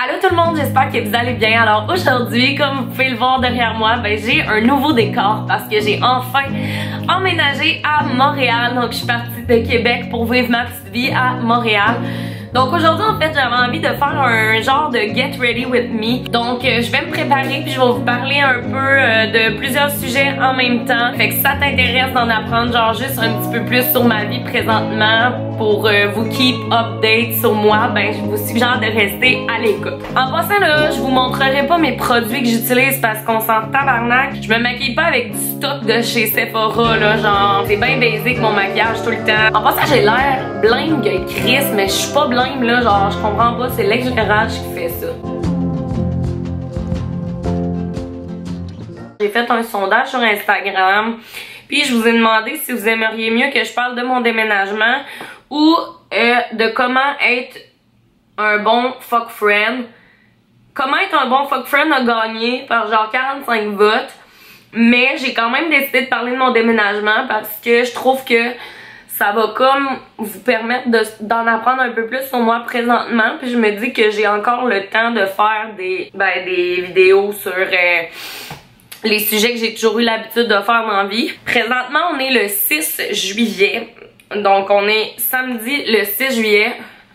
Allô tout le monde, j'espère que vous allez bien. Alors aujourd'hui, comme vous pouvez le voir derrière moi, j'ai un nouveau décor parce que j'ai enfin emménagé à Montréal. Donc je suis partie de Québec pour vivre ma petite vie à Montréal. Donc aujourd'hui en fait j'avais envie de faire un genre de get ready with me. Donc je vais me préparer puis je vais vous parler un peu de plusieurs sujets en même temps. Fait que si ça t'intéresse d'en apprendre genre juste un petit peu plus sur ma vie présentement pour vous keep update sur moi, je vous suggère de rester à l'écoute. En passant là, je vous montrerai pas mes produits que j'utilise parce qu'on s'en tabarnak. Je me maquille pas avec du stock de chez Sephora là, genre c'est bien basic mon maquillage tout le temps. En passant j'ai l'air blême que Chris, mais je suis pas blême là, genre je comprends pas, c'est l'éclairage qui fait ça. J'ai fait un sondage sur Instagram, puis je vous ai demandé si vous aimeriez mieux que je parle de mon déménagement ou de comment être un bon fuck friend. Comment être un bon fuck friend a gagné par genre 45 votes, mais j'ai quand même décidé de parler de mon déménagement parce que je trouve que ça va comme vous permettre d'en apprendre un peu plus sur moi présentement. Puis je me dis que j'ai encore le temps de faire des vidéos sur les sujets que j'ai toujours eu l'habitude de faire dans la vie. Présentement, on est le 6 juillet. Donc on est samedi le 6 juillet.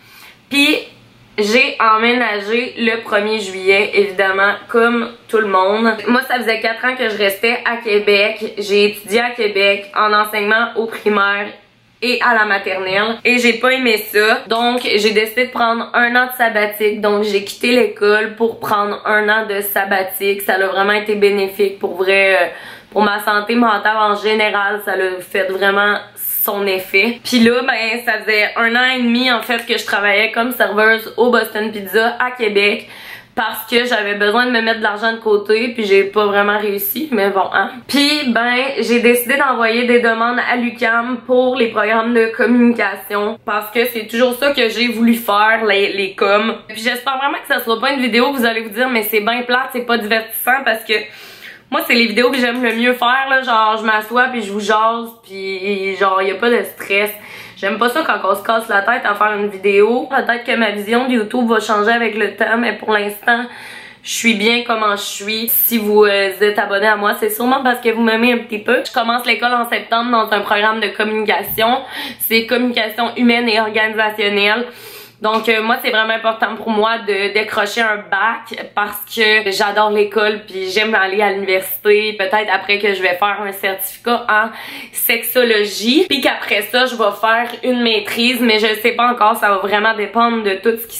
Puis j'ai emménagé le 1er juillet, évidemment, comme tout le monde. Moi, ça faisait 4 ans que je restais à Québec. J'ai étudié à Québec en enseignement au primaire et à la maternelle et j'ai pas aimé ça, donc j'ai décidé de prendre un an de sabbatique. Donc j'ai quitté l'école pour prendre un an de sabbatique. Ça a vraiment été bénéfique pour vrai, pour ma santé mentale en général. Ça a fait vraiment son effet. Puis là, ça faisait un an et demi en fait que je travaillais comme serveuse au Boston Pizza à Québec, parce que j'avais besoin de me mettre de l'argent de côté, puis j'ai pas vraiment réussi, mais bon, hein. Puis j'ai décidé d'envoyer des demandes à l'UQAM pour les programmes de communication, parce que c'est toujours ça que j'ai voulu faire, les coms. Puis j'espère vraiment que ça sera pas une vidéo que vous allez vous dire mais c'est bien plate, c'est pas divertissant, parce que moi c'est les vidéos que j'aime le mieux faire là, genre je m'assois puis je vous jase, puis genre y a pas de stress. J'aime pas ça quand on se casse la tête à faire une vidéo. Peut-être que ma vision de YouTube va changer avec le temps, mais pour l'instant, je suis bien comment je suis. Si vous êtes abonné à moi, c'est sûrement parce que vous m'aimez un petit peu. Je commence l'école en septembre dans un programme de communication. C'est communication humaine et organisationnelle. Donc moi c'est vraiment important pour moi de décrocher un bac parce que j'adore l'école puis j'aime aller à l'université. Peut-être après que je vais faire un certificat en sexologie, puis qu'après ça je vais faire une maîtrise, mais je sais pas encore, ça va vraiment dépendre de tout ce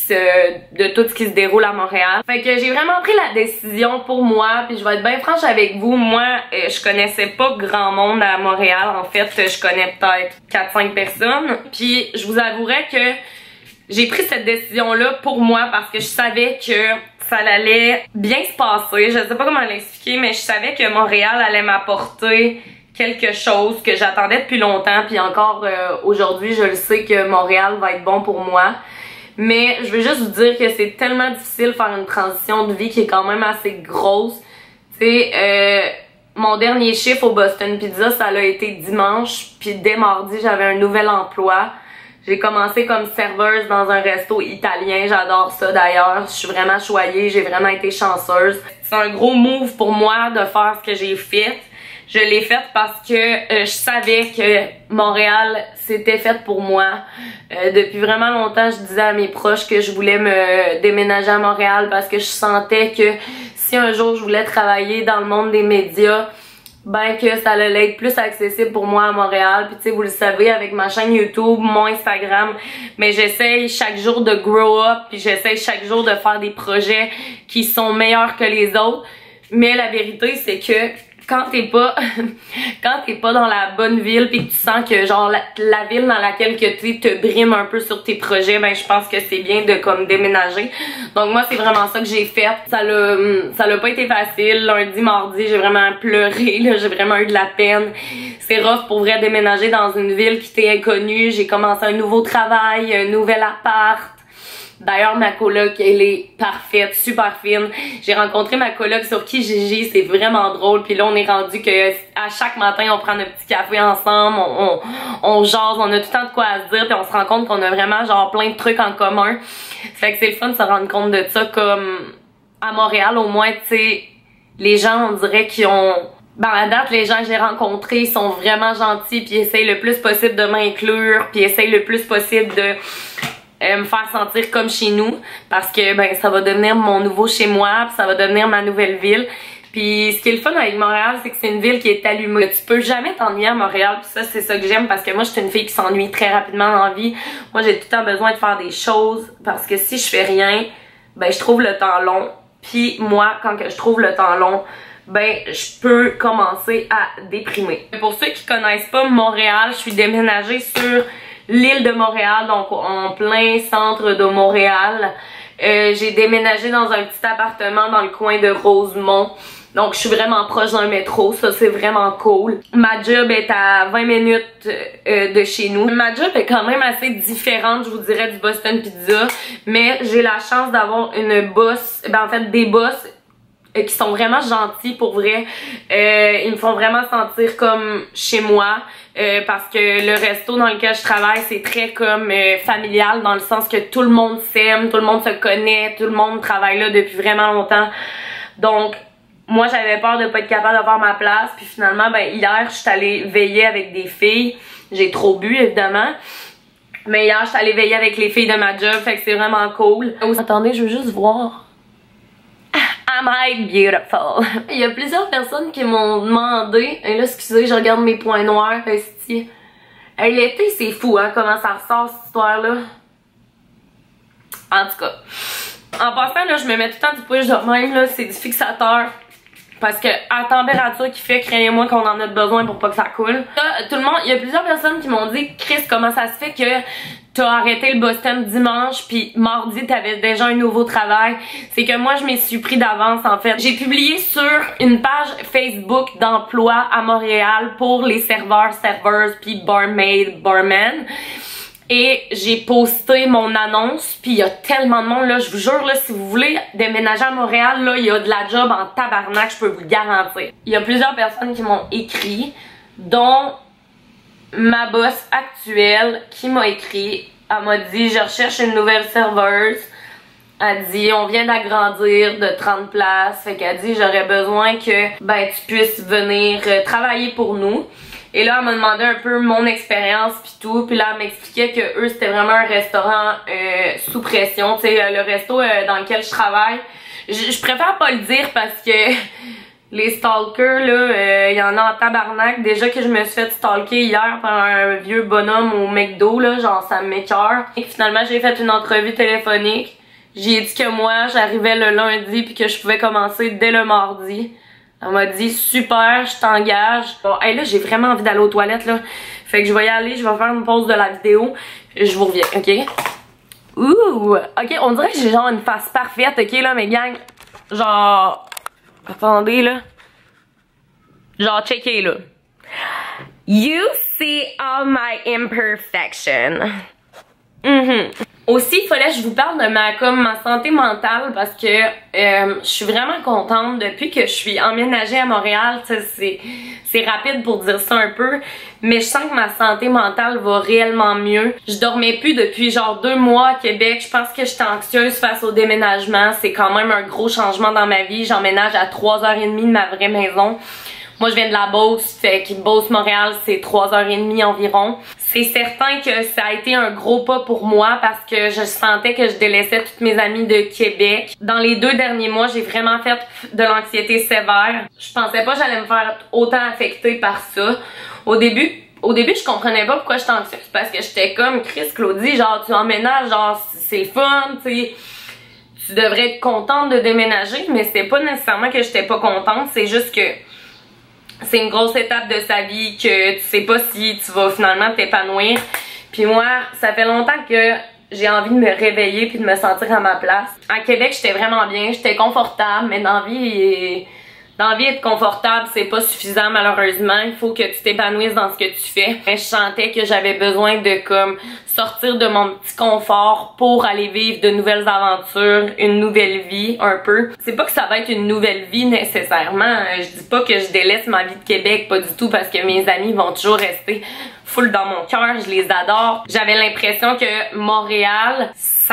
qui se déroule à Montréal. Fait que j'ai vraiment pris la décision pour moi, puis je vais être bien franche avec vous. Moi je connaissais pas grand monde à Montréal, en fait je connais peut-être 4-5 personnes, puis je vous avouerais que j'ai pris cette décision-là pour moi parce que je savais que ça allait bien se passer. Je sais pas comment l'expliquer, mais je savais que Montréal allait m'apporter quelque chose que j'attendais depuis longtemps. Puis encore aujourd'hui, je le sais que Montréal va être bon pour moi. Mais je veux juste vous dire que c'est tellement difficile de faire une transition de vie qui est quand même assez grosse. Tu sais, mon dernier chiffre au Boston Pizza, ça a été dimanche. Puis dès mardi, j'avais un nouvel emploi. J'ai commencé comme serveuse dans un resto italien, j'adore ça d'ailleurs, je suis vraiment choyée, j'ai vraiment été chanceuse. C'est un gros move pour moi de faire ce que j'ai fait. Je l'ai fait parce que je savais que Montréal c'était fait pour moi. Depuis vraiment longtemps, je disais à mes proches que je voulais me déménager à Montréal parce que je sentais que si un jour je voulais travailler dans le monde des médias, que ça allait être plus accessible pour moi à Montréal. Puis tu sais, vous le savez, avec ma chaîne YouTube, mon Instagram, mais j'essaye chaque jour de grow up, puis j'essaye chaque jour de faire des projets qui sont meilleurs que les autres. Mais la vérité, c'est que quand t'es pas dans la bonne ville pis que tu sens que genre la ville dans laquelle que tu te brime un peu sur tes projets, je pense que c'est bien de comme déménager. Donc moi c'est vraiment ça que j'ai fait. Ça l'a pas été facile. Lundi, mardi, j'ai vraiment pleuré, là, j'ai vraiment eu de la peine. C'est rough pour vrai déménager dans une ville qui t'est inconnue. J'ai commencé un nouveau travail, un nouvel appart. D'ailleurs, ma coloc, elle est parfaite, super fine. J'ai rencontré ma coloc sur Kijiji, c'est vraiment drôle. Puis là, on est rendu que à chaque matin, on prend notre petit café ensemble, on jase, on a tout le temps de quoi à se dire, puis on se rend compte qu'on a vraiment genre plein de trucs en commun. Fait que c'est le fun de se rendre compte de ça, comme à Montréal, au moins, tu sais, les gens, on dirait qu'ils ont... Ben, à date, les gens que j'ai rencontrés sont vraiment gentils, puis essayent le plus possible de m'inclure, puis essayent le plus possible de me faire sentir comme chez nous, parce que ben ça va devenir mon nouveau chez moi, puis ça va devenir ma nouvelle ville. Puis ce qui est le fun avec Montréal, c'est que c'est une ville qui est allumée. Tu peux jamais t'ennuyer à Montréal, puis ça c'est ça que j'aime, parce que moi je suis une fille qui s'ennuie très rapidement dans la vie. Moi j'ai tout le temps besoin de faire des choses, parce que si je fais rien, ben je trouve le temps long. Puis moi, quand que je trouve le temps long, ben je peux commencer à déprimer. Pour ceux qui connaissent pas Montréal, je suis déménagée sur l'île de Montréal, donc en plein centre de Montréal. J'ai déménagé dans un petit appartement dans le coin de Rosemont. Donc je suis vraiment proche d'un métro, ça c'est vraiment cool. Ma job est à 20 minutes de chez nous. Ma job est quand même assez différente, je vous dirais, du Boston Pizza. Mais j'ai la chance d'avoir une boss, ben en fait des boss qui sont vraiment gentils pour vrai. Ils me font vraiment sentir comme chez moi. Parce que le resto dans lequel je travaille, c'est très comme familial, dans le sens que tout le monde s'aime, tout le monde se connaît, tout le monde travaille là depuis vraiment longtemps. Donc, moi j'avais peur de pas être capable de faire ma place, puis finalement, ben hier, je suis allée veiller avec des filles. J'ai trop bu, évidemment. Mais hier, je suis allée veiller avec les filles de ma job, fait que c'est vraiment cool. Attendez, je veux juste voir. Am I beautiful? Il y a plusieurs personnes qui m'ont demandé, et là excusez, je regarde mes points noirs, esti. Hey, l'été c'est fou hein, comment ça ressort cette histoire-là. En tout cas, en passant là, je me mets tout le temps du push de même là, c'est du fixateur. Parce que à la température qui fait, craignez-moi qu'on en a besoin pour pas que ça coule. Là, tout le monde, il y a plusieurs personnes qui m'ont dit, Chris, comment ça se fait que t'as arrêté le Boston dimanche puis mardi t'avais déjà un nouveau travail? C'est que moi je m'y suis pris d'avance en fait. J'ai publié sur une page Facebook d'emploi à Montréal pour les serveurs, serveuses puis barmaid, barman. Et j'ai posté mon annonce, puis il y a tellement de monde là, je vous jure là, si vous voulez déménager à Montréal là, il y a de la job en tabarnak, je peux vous le garantir. Il y a plusieurs personnes qui m'ont écrit, dont ma boss actuelle qui m'a écrit. Elle m'a dit je recherche une nouvelle serveuse. Elle dit on vient d'agrandir de 30 places, fait qu'elle dit j'aurais besoin que ben tu puisses venir travailler pour nous. Et là, elle m'a demandé un peu mon expérience pis tout. Puis là, elle m'expliquait que eux, c'était vraiment un restaurant sous pression. Tu sais, le resto dans lequel je travaille. Je préfère pas le dire parce que les stalkers, là, il y en a en tabarnak. Déjà que je me suis fait stalker hier par un vieux bonhomme au McDo, là, genre ça m'écoeure. Et finalement, j'ai fait une entrevue téléphonique. J'ai dit que moi, j'arrivais le lundi puis que je pouvais commencer dès le mardi. Elle m'a dit super, je t'engage. Bon, hey, là j'ai vraiment envie d'aller aux toilettes là. Fait que je vais y aller, je vais faire une pause de la vidéo. Je vous reviens, ok? Ouh! Ok, on dirait que j'ai genre une face parfaite, ok là mes gangs. Genre. Attendez là. Genre checkez là. You see all my imperfections. Aussi, il fallait que je vous parle de ma santé mentale parce que je suis vraiment contente depuis que je suis emménagée à Montréal. C'est rapide pour dire ça un peu, mais je sens que ma santé mentale va réellement mieux. Je dormais plus depuis genre 2 mois à Québec. Je pense que j'étais anxieuse face au déménagement. C'est quand même un gros changement dans ma vie. J'emménage à 3h30 de ma vraie maison. Moi, je viens de la Beauce, fait que Beauce-Montréal, c'est 3h30 environ. C'est certain que ça a été un gros pas pour moi parce que je sentais que je délaissais toutes mes amies de Québec. Dans les 2 derniers mois, j'ai vraiment fait de l'anxiété sévère. Je pensais pas que j'allais me faire autant affecter par ça. Au début, je comprenais pas pourquoi j'étais anxieuse parce que j'étais comme Chris Claudie, genre tu emménages, genre c'est fun, tu sais. Tu devrais être contente de déménager, mais c'est pas nécessairement que j'étais pas contente, c'est juste que c'est une grosse étape de sa vie que tu sais pas si tu vas finalement t'épanouir. Puis moi, ça fait longtemps que j'ai envie de me réveiller puis de me sentir à ma place. À Québec, j'étais vraiment bien, j'étais confortable, mais dans la vie, Dans la vie, être confortable, c'est pas suffisant malheureusement. Il faut que tu t'épanouisses dans ce que tu fais. Mais je sentais que j'avais besoin de comme sortir de mon petit confort pour aller vivre de nouvelles aventures, une nouvelle vie un peu. C'est pas que ça va être une nouvelle vie nécessairement. Je dis pas que je délaisse ma vie de Québec, pas du tout, parce que mes amis vont toujours rester full dans mon cœur, je les adore. J'avais l'impression que Montréal, ça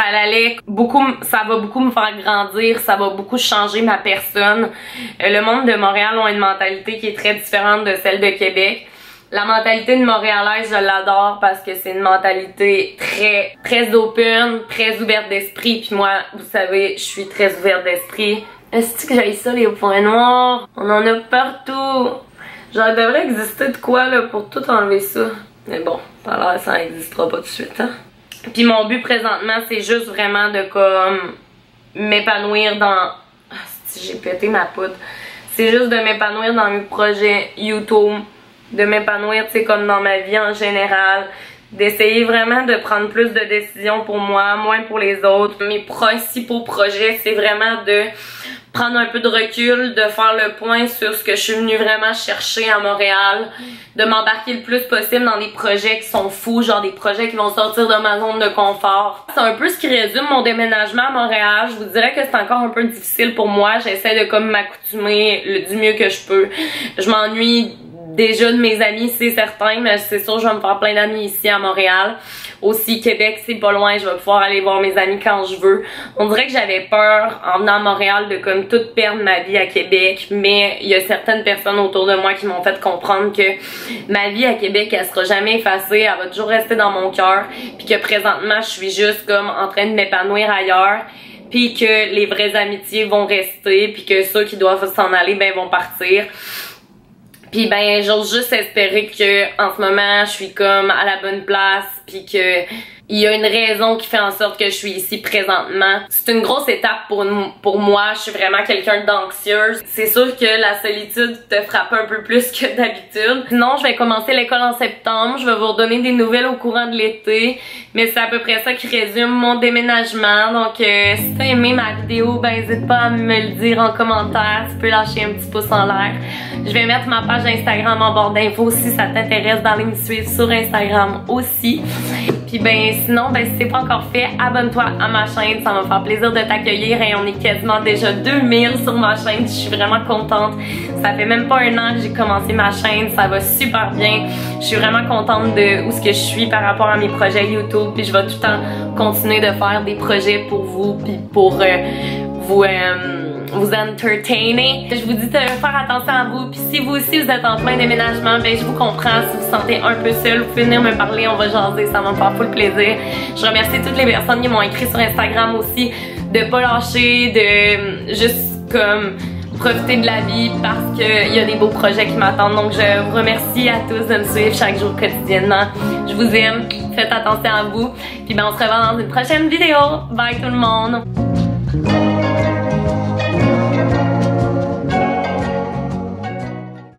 va beaucoup me faire grandir, ça va beaucoup changer ma personne. Le monde de Montréal a une mentalité qui est très différente de celle de Québec. La mentalité de Montréalaise, je l'adore parce que c'est une mentalité très open, très ouverte d'esprit. Puis moi, vous savez, je suis très ouverte d'esprit. Est-ce que j'ai ça, les points noirs? On en a partout. Genre, il devrait exister de quoi là pour tout enlever ça. Mais bon, par là, ça n'existera pas tout de suite, hein. Puis mon but présentement, c'est juste vraiment de comme m'épanouir dans... Ah, j'ai pété ma poudre. C'est juste de m'épanouir dans mes projets YouTube, de m'épanouir, tu sais, comme dans ma vie en général, d'essayer vraiment de prendre plus de décisions pour moi, moins pour les autres. Mes principaux projets, c'est vraiment de prendre un peu de recul, de faire le point sur ce que je suis venue vraiment chercher à Montréal, de m'embarquer le plus possible dans des projets qui sont fous, genre des projets qui vont sortir de ma zone de confort. C'est un peu ce qui résume mon déménagement à Montréal. Je vous dirais que c'est encore un peu difficile pour moi. J'essaie de comme m'accoutumer du mieux que je peux. Je m'ennuie déjà de mes amis, c'est certain, mais c'est sûr je vais me faire plein d'amis ici à Montréal. Aussi, Québec, c'est pas loin, je vais pouvoir aller voir mes amis quand je veux. On dirait que j'avais peur, en venant à Montréal, de comme tout perdre ma vie à Québec, mais il y a certaines personnes autour de moi qui m'ont fait comprendre que ma vie à Québec, elle sera jamais effacée, elle va toujours rester dans mon cœur, puis que présentement, je suis juste comme en train de m'épanouir ailleurs, puis que les vraies amitiés vont rester, puis que ceux qui doivent s'en aller, ben vont partir. Puis ben j'ose juste espérer que en ce moment je suis comme à la bonne place, puis que il y a une raison qui fait en sorte que je suis ici présentement. C'est une grosse étape pour moi. Je suis vraiment quelqu'un d'anxieuse. C'est sûr que la solitude te frappe un peu plus que d'habitude. Sinon, je vais commencer l'école en septembre. Je vais vous redonner des nouvelles au courant de l'été. Mais c'est à peu près ça qui résume mon déménagement. Donc, si t'as aimé ma vidéo, ben n'hésite pas à me le dire en commentaire. Tu peux lâcher un petit pouce en l'air. Je vais mettre ma page Instagram en barre d'infos si ça t'intéresse d'aller me suivre sur Instagram aussi. Puis ben sinon, ben si c'est pas encore fait, abonne-toi à ma chaîne, ça va me faire plaisir de t'accueillir et on est quasiment déjà 2000 sur ma chaîne, je suis vraiment contente. Ça fait même pas un an que j'ai commencé ma chaîne, ça va super bien. Je suis vraiment contente de où ce que je suis par rapport à mes projets YouTube, puis je vais tout le temps continuer de faire des projets pour vous, puis pour vous entertainer. Je vous dis de faire attention à vous, puis si vous aussi vous êtes en plein déménagement, ben je vous comprends. Si vous vous sentez un peu seul, vous pouvez venir me parler, on va jaser, ça va me faire full plaisir. Je remercie toutes les personnes qui m'ont écrit sur Instagram aussi, de pas lâcher, de juste comme profiter de la vie parce qu'il y a des beaux projets qui m'attendent. Donc je vous remercie à tous de me suivre chaque jour quotidiennement. Je vous aime, faites attention à vous, puis ben on se revoit dans une prochaine vidéo. Bye tout le monde!